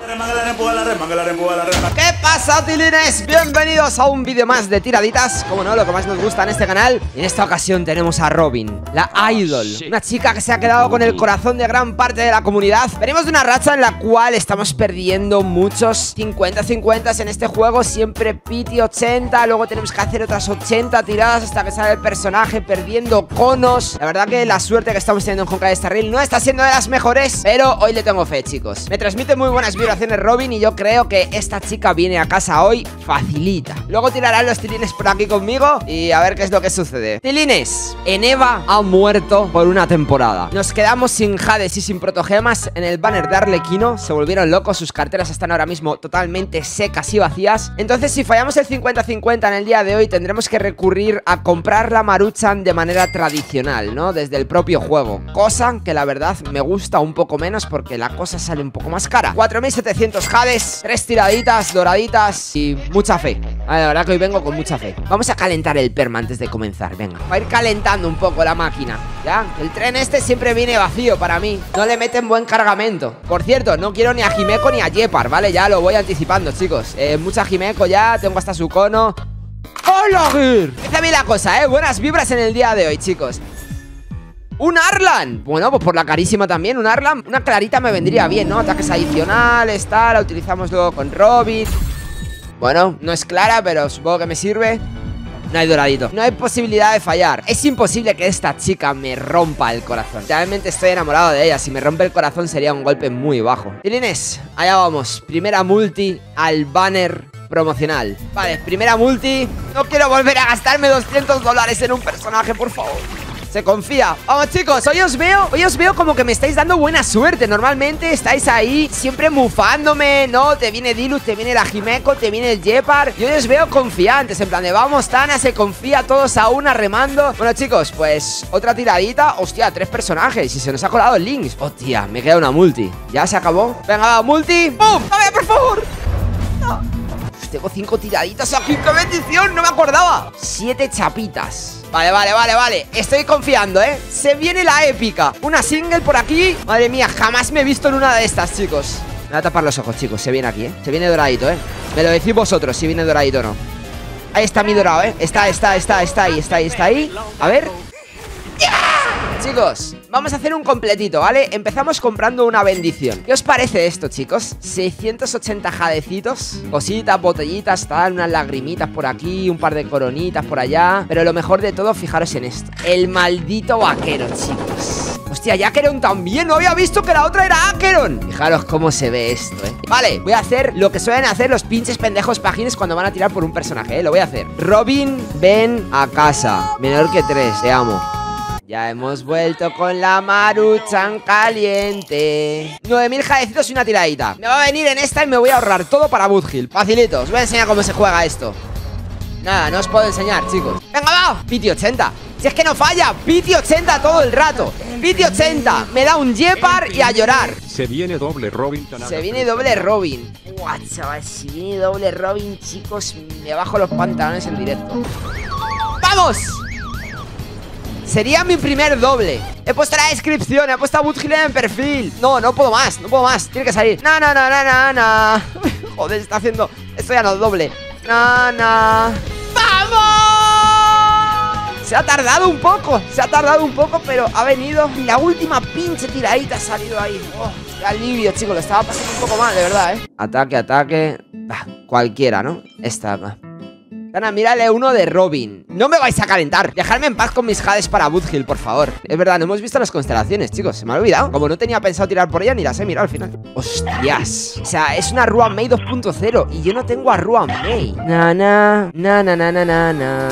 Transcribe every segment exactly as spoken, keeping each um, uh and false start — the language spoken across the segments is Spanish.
¿Qué pasa, tilines? Bienvenidos a un vídeo más de tiraditas. Como no, lo que más nos gusta en este canal. En esta ocasión tenemos a Robin, la idol, una chica que se ha quedado con el corazón de gran parte de la comunidad. Venimos de una racha en la cual estamos perdiendo muchos cincuenta cincuenta en este juego. Siempre Pity ochenta, luego tenemos que hacer otras ochenta tiradas hasta que sale el personaje, perdiendo conos. La verdad que la suerte que estamos teniendo en Honkai Star Rail no está siendo de las mejores, pero hoy le tengo fe, chicos. Me transmite muy buenas vibraciones Robin y yo creo que esta chica viene a casa hoy facilita. Luego tirarán los tilines por aquí conmigo y a ver qué es lo que sucede. Tilines, Eneva ha muerto por una temporada. Nos quedamos sin Hades y sin protogemas en el banner de Arlequino. Se volvieron locos, sus carteras están ahora mismo totalmente secas y vacías. Entonces, si fallamos el cincuenta cincuenta en el día de hoy, tendremos que recurrir a comprar la Maruchan de manera tradicional, ¿no? Desde el propio juego. Cosa que la verdad me gusta un poco menos porque la cosa sale un poco más cara. cuatro mil setecientos Hades, tres tiraditas doraditas y mucha fe. A ver, la verdad que hoy vengo con mucha fe. Vamos a calentar el perma antes de comenzar, venga. Va a ir calentando un poco la máquina, ¿ya? El tren este siempre viene vacío para mí. No le meten buen cargamento. Por cierto, no quiero ni a Himeko ni a Jepar, ¿vale? Ya lo voy anticipando, chicos. eh, Mucha Himeko ya, tengo hasta su cono. ¡Hola, Gir! Empieza bien la cosa, ¿eh? Buenas vibras en el día de hoy, chicos. ¡Un Arlan! Bueno, pues por la carísima también, un Arlan. Una clarita me vendría bien, ¿no? Ataques adicionales, tal. La utilizamos luego con Robin. Bueno, no es clara, pero supongo que me sirve. No hay doradito. No hay posibilidad de fallar. Es imposible que esta chica me rompa el corazón. Realmente estoy enamorado de ella. Si me rompe el corazón sería un golpe muy bajo. Tilines, allá vamos. Primera multi al banner promocional. Vale, primera multi. No quiero volver a gastarme doscientos dólares en un personaje, por favor. Se confía. Vamos, chicos, hoy os veo Hoy os veo como que me estáis dando buena suerte. Normalmente estáis ahí siempre mufándome, ¿no? Te viene Dilus, te viene la Himeko, te viene el Jepar. Y hoy os veo confiantes, en plan de vamos, Tana, se confía todos a una remando. Bueno, chicos, pues otra tiradita. Hostia, tres personajes y se nos ha colado el Lynx. Hostia, me queda una multi. ¿Ya se acabó? Venga, va, multi. ¡Pum! ¡A ver, por favor! No. Tengo cinco tiraditas aquí. ¡Qué bendición! No me acordaba. Siete chapitas. Vale, vale, vale, vale. Estoy confiando, ¿eh? Se viene la épica. Una single por aquí. Madre mía, jamás me he visto en una de estas, chicos. Me voy a tapar los ojos, chicos. Se viene aquí, ¿eh? Se viene doradito, ¿eh? Me lo decís vosotros si viene doradito o no. Ahí está mi dorado, ¿eh? Está, está, está, está ahí, está ahí, está ahí. A ver. ¡Yeah! Chicos, vamos a hacer un completito, ¿vale? Empezamos comprando una bendición. ¿Qué os parece esto, chicos? seiscientos ochenta jadecitos. Cositas, botellitas, tal, unas lagrimitas por aquí, un par de coronitas por allá. Pero lo mejor de todo, fijaros en esto. El maldito vaquero, chicos. Hostia, y Acheron también. No había visto que la otra era Acheron. Fijaros cómo se ve esto, ¿eh? Vale, voy a hacer lo que suelen hacer los pinches pendejos pagines cuando van a tirar por un personaje, ¿eh? Lo voy a hacer. Robin, ven a casa. Menor que tres, te amo. Ya hemos vuelto con la Maruchan caliente. nueve mil jadecitos y una tiradita. Me va a venir en esta y me voy a ahorrar todo para Woodhill. Facilito, os voy a enseñar cómo se juega esto. Nada, no os puedo enseñar, chicos. Venga, va, Pity ochenta. Si es que no falla, Pity ochenta todo el rato. Pity ochenta, me da un Jepar y a llorar. Se viene doble Robin. Se viene doble Robin. Guau, chaval, si viene doble Robin, chicos, me bajo los pantalones en directo. ¡Vamos! Sería mi primer doble. He puesto la descripción, he puesto a Woodhill en el perfil. No, no puedo más, no puedo más. Tiene que salir. No, no, no, no, no, no. Joder, está haciendo. Esto ya no es doble. No, no. ¡Vamos! Se ha tardado un poco, se ha tardado un poco, pero ha venido. La última pinche tiradita ha salido ahí. Oh, qué alivio, chicos. Lo estaba pasando un poco mal, de verdad, ¿eh? Ataque, ataque. Ah, cualquiera, ¿no? Esta acá. Tana, mírale uno de Robin. No me vais a calentar. Dejadme en paz con mis Hades para Woodhill, por favor. Es verdad, no hemos visto las constelaciones, chicos. Se me ha olvidado. Como no tenía pensado tirar por ella, ni las he mirado al final. Hostias. O sea, es una Ruan Mei dos punto cero y yo no tengo a Ruan Mei. Na, na, na, na, na, na, na, na.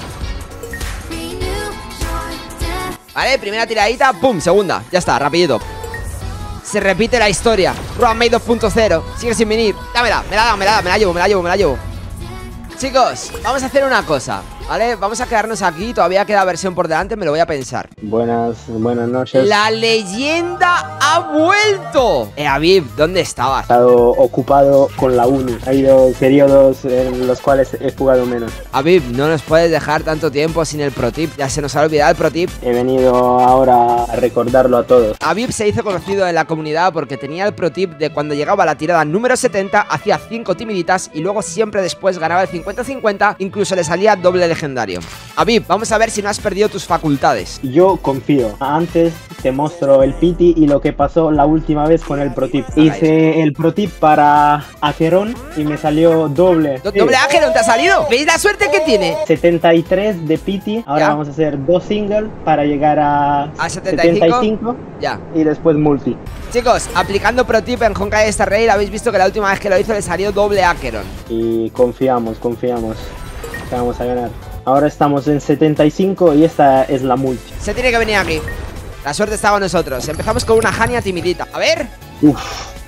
Vale, primera tiradita. Pum, segunda. Ya está, rapidito. Se repite la historia. Ruan Mei dos punto cero. Sigue sin venir. Dámela, me la da, me la da, me la llevo, me la llevo, me la llevo. Chicos, vamos a hacer una cosa. Vale, vamos a quedarnos aquí. Todavía queda versión por delante, me lo voy a pensar. Buenas, buenas noches. La leyenda ha vuelto. Eh, Aviv, ¿dónde estabas? He estado ocupado con la uni. Ha habido periodos en los cuales he jugado menos. Aviv, no nos puedes dejar tanto tiempo sin el pro tip. Ya se nos ha olvidado el pro tip. He venido ahora a recordarlo a todos. Aviv se hizo conocido en la comunidad porque tenía el pro tip de cuando llegaba a la tirada número setenta, hacía cinco timiditas y luego siempre después ganaba el cincuenta cincuenta, incluso le salía doble legendario. Aviv, vamos a ver si no has perdido tus facultades. Yo confío. Antes te muestro el pity y lo que pasó la última vez con el pro tip. Hice el pro tip para Acheron y me salió doble. Do ¿Doble Acheron te ha salido? ¿Veis la suerte que tiene? setenta y tres de pity. Ahora ¿Ya? Vamos a hacer dos singles para llegar a, ¿A setenta y cinco? setenta y cinco Ya. y después multi. Chicos, aplicando pro tip en Honkai Star Rail, habéis visto que la última vez que lo hizo le salió doble Acheron. Y confiamos, confiamos que vamos a ganar. Ahora estamos en setenta y cinco y esta es la multi. Se tiene que venir aquí. La suerte está con nosotros. Empezamos con una Hania timidita. A ver. Uf,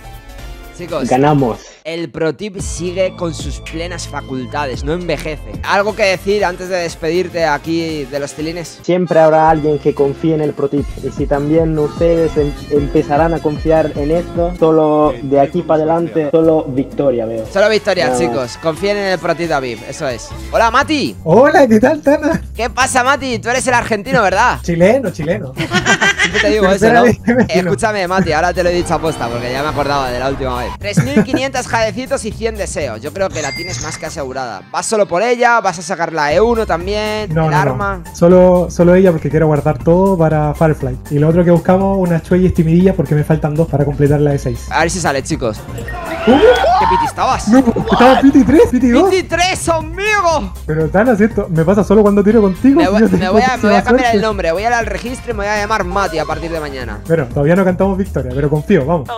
Chicos, ganamos. el pro tip sigue con sus plenas facultades, no envejece. ¿Algo que decir antes de despedirte aquí de los tilines? Siempre habrá alguien que confíe en el pro tip. Y si también ustedes em empezarán a confiar en esto, solo de aquí para adelante, solo victoria veo. Solo victoria, Nada chicos. Confíen en el pro tip de Aviv, eso es. Hola, Mati. Hola, ¿qué tal, Tana? ¿Qué pasa, Mati? Tú eres el argentino, ¿verdad? Chileno, chileno. Siempre te digo eso, Tercera ¿no? vez que me tiro. Escúchame, Mati, ahora te lo he dicho a posta porque ya me acordaba de la última vez. tres mil quinientos jadecitos y cien deseos. Yo creo que la tienes más que asegurada. ¿Vas solo por ella? ¿Vas a sacar la E uno también? No, ¿El no, arma? no. Solo, solo ella porque quiero guardar todo para Firefly. Y lo otro que buscamos, unas chuellas timidillas porque me faltan dos para completar la de seis. A ver si sale, chicos. Uh, ¿Qué piti estabas? no, estaba Pity tres, Pity dos. veintitrés, amigo. Pero Tana, si esto me pasa solo cuando tiro contigo. Me si voy, yo me tengo voy a, me voy a muchísima cambiar el suerte. nombre. Voy a ir al registro y me voy a llamar Mati a partir de mañana. Bueno, todavía no cantamos victoria, pero confío, vamos.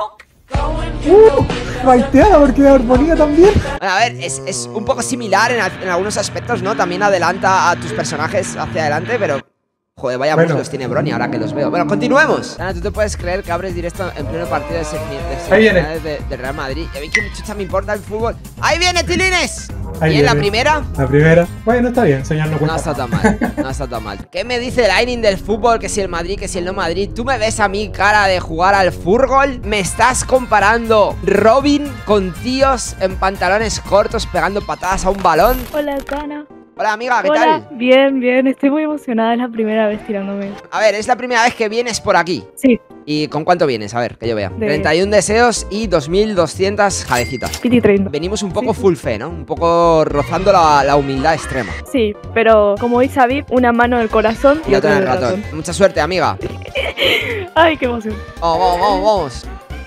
Uh, baiteada porque la armonía también. Bueno, a ver, es, es un poco similar en, al- en algunos aspectos, ¿no? También adelanta a tus personajes hacia adelante, pero... Joder, vaya Bueno. los tiene Brony ahora que los veo. Bueno, continuemos. Ana, ¿tú te puedes creer que abres directo en pleno partido de semifinales Ahí viene. de, de Real Madrid? ¿Y a mí qué chucha me importa el fútbol? ¡Ahí viene, Tilines! Ahí ¿Y en la viene. primera? La primera. Bueno, está bien, señor, no No cuenta. está tan mal, no está tan mal. ¿Qué me dice el Lightning del fútbol? Que si el Madrid, que si el no Madrid. ¿Tú me ves a mí cara de jugar al fútbol? ¿Me estás comparando Robin con tíos en pantalones cortos pegando patadas a un balón? Hola, Tana. Hola, amiga, ¿qué Hola. tal? Bien, bien. Estoy muy emocionada. Es la primera vez tirándome. A ver, es la primera vez que vienes por aquí. Sí, ¿Y con cuánto vienes? A ver, que yo vea. De- treinta y uno deseos y dos mil doscientas jadecitas. Pity treinta. Venimos un poco Sí. full fe, ¿no? Un poco rozando la, la humildad extrema. Sí, pero como dice Aviv, una mano del corazón Y otra en el ratón. Mucha suerte, amiga. Ay, qué emoción. Vamos, vamos, vamos, vamos.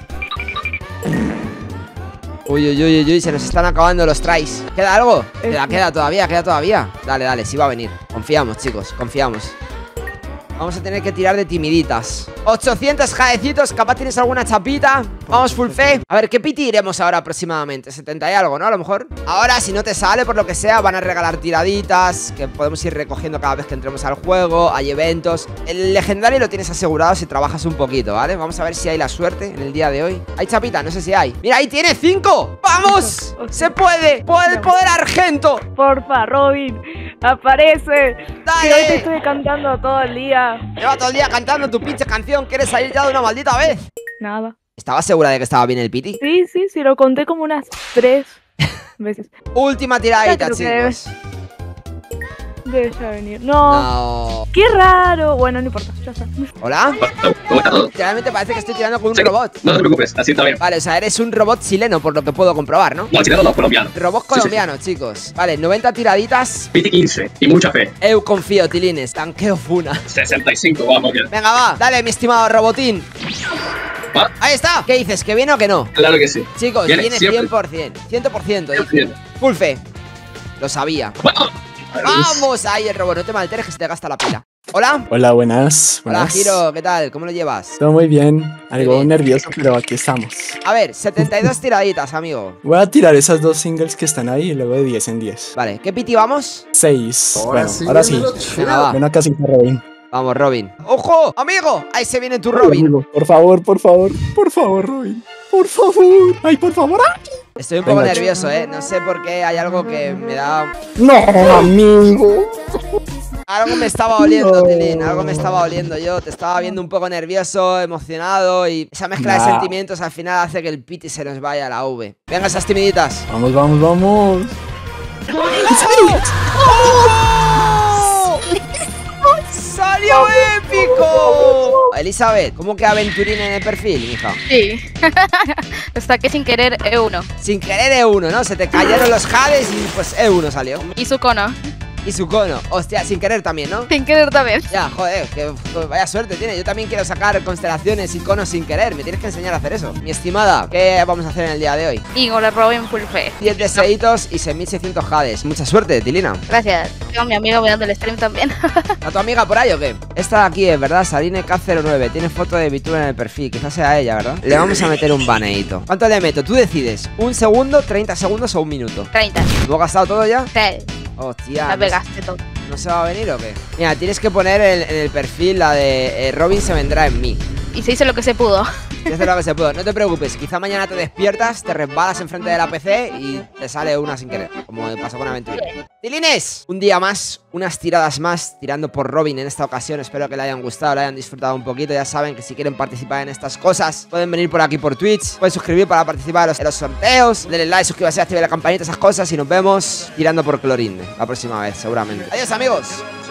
Uy, uy, uy, uy, uy, se nos están acabando los tries. ¿Queda algo? Queda, queda todavía, queda todavía. Dale, dale, sí va a venir. Confiamos, chicos, confiamos. Vamos a tener que tirar de timiditas. ochocientos jadecitos, capaz tienes alguna chapita. Vamos full fe. A ver, ¿qué piti iremos ahora aproximadamente? setenta y algo, ¿no? A lo mejor. Ahora, si no te sale, por lo que sea, van a regalar tiraditas que podemos ir recogiendo cada vez que entremos al juego. Hay eventos. El legendario lo tienes asegurado si trabajas un poquito, ¿vale? Vamos a ver si hay la suerte en el día de hoy. ¿Hay chapita? No sé si hay. ¡Mira, ahí tiene cinco! ¡Vamos! ¡Se puede! ¡Por el poder argento! Porfa, Robin, aparece. ¡Dale! Que hoy te estoy cantando todo el día. Lleva todo el día cantando tu pinche canción. ¿Quieres salir ya de una maldita vez? Nada. ¿Estabas segura de que estaba bien el piti? Sí, sí, sí, lo conté como unas tres veces. Última tiradita, Ya creo que chicos. Debe ya venir. No. No. Qué raro. Bueno, no importa, ya está. ¿Hola? ¿Cómo está todo? Literalmente parece que estoy tirando con un Sí, robot. No te preocupes, así está bien. Vale, o sea, eres un robot chileno, por lo que puedo comprobar, ¿no? No, chileno no, colombiano. Robot Sí, sí. colombiano, chicos. Vale, noventa tiraditas. Piti quince y mucha fe. Eu confío, tilines. Tanqueo Funa. sesenta y cinco, vamos bien. Venga, va. Dale, mi estimado robotín. Va, Ahí está. ¿Qué dices? ¿Que viene o que no? claro que sí. Chicos, Viene, viene siempre. cien por cien. cien por ciento. Bien, bien. Full fe. Lo sabía. Bueno, Vamos. Ahí el robot. No te malteres que se te gasta la pila. Hola. Hola, buenas. Hola, buenas. Giro. ¿Qué tal? ¿Cómo lo llevas? Todo muy bien. Algo bien. nervioso, pero aquí estamos. A ver, setenta y dos tiraditas, amigo. Voy a tirar esas dos singles que están ahí y luego de diez en diez. Vale, ¿qué piti vamos? seis. Bueno, ahora sí. Venga, va. Ven acá sin Robin. Vamos, Robin. ¡Ojo! ¡Amigo! Ahí se viene tu Robin. Por favor, por favor. Por favor, Robin. Por favor. Ay, por favor. ¡Ay! Estoy un poco Venga, nervioso, eh. No sé por qué hay algo que me da. No, amigo. Algo me estaba oliendo, Tilín. Algo me estaba oliendo yo. Te estaba viendo un poco nervioso, emocionado. Y esa mezcla Nah. de sentimientos al final hace que el piti se nos vaya a la V. Venga, esas timiditas. Vamos, vamos, vamos. ¡Salió épico! Elizabeth, ¿cómo que aventurín en el perfil, hija? Sí. Lo saqué sin querer E uno. Sin querer E uno, ¿no? Se te cayeron los jades y pues E uno salió. Y su cono. Y su cono. Hostia, sin querer también, ¿no? Sin querer también. Ya, joder, que que vaya suerte tiene. Yo también quiero sacar constelaciones y conos sin querer. Me tienes que enseñar a hacer eso. Mi estimada, ¿qué vamos a hacer en el día de hoy? Y con la Robin full fe. diez deseitos y seis mil seiscientos jades. Mucha suerte, Tilina. Gracias. Tengo a mi amigo mirando el stream también. ¿A tu amiga por ahí o qué? Esta de aquí es, ¿verdad? Saline K cero nueve. Tiene foto de VTuber en el perfil. Quizás sea ella, ¿verdad? Le vamos a meter un baneito. ¿Cuánto le meto? Tú decides. ¿Un segundo, treinta segundos o un minuto? treinta. ¿Hemos gastado todo ya? Sí. Hostia. La no sé- pegaste todo. ¿No se va a venir o qué? Mira, tienes que poner el- en el perfil la de eh, Robin se vendrá en mí. Y se hizo lo que se pudo. Ya sé lo que se puede. No te preocupes, quizá mañana te despiertas, te resbalas enfrente de la P C y te sale una sin querer, como me pasó con Aventura. ¡Tilines! Un día más, unas tiradas más, tirando por Robin en esta ocasión. Espero que le hayan gustado, le hayan disfrutado un poquito. Ya saben que si quieren participar en estas cosas, pueden venir por aquí por Twitch, pueden suscribir para participar en los, en los sorteos. Denle like, suscríbase, active la campanita, esas cosas. Y nos vemos tirando por Clorinde la próxima vez, seguramente. Adiós, amigos.